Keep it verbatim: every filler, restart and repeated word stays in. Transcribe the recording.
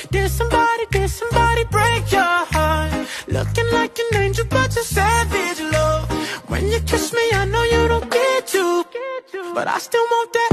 Did somebody, did somebody break your heart? Looking like an angel but you're savage, love. When you kiss me I know you don't get to, but I still want that